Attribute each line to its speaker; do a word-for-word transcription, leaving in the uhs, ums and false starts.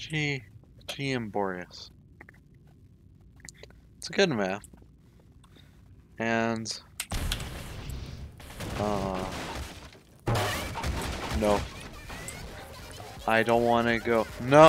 Speaker 1: G, G and Boreas. It's a good map. And uh no. I don't want to go. No.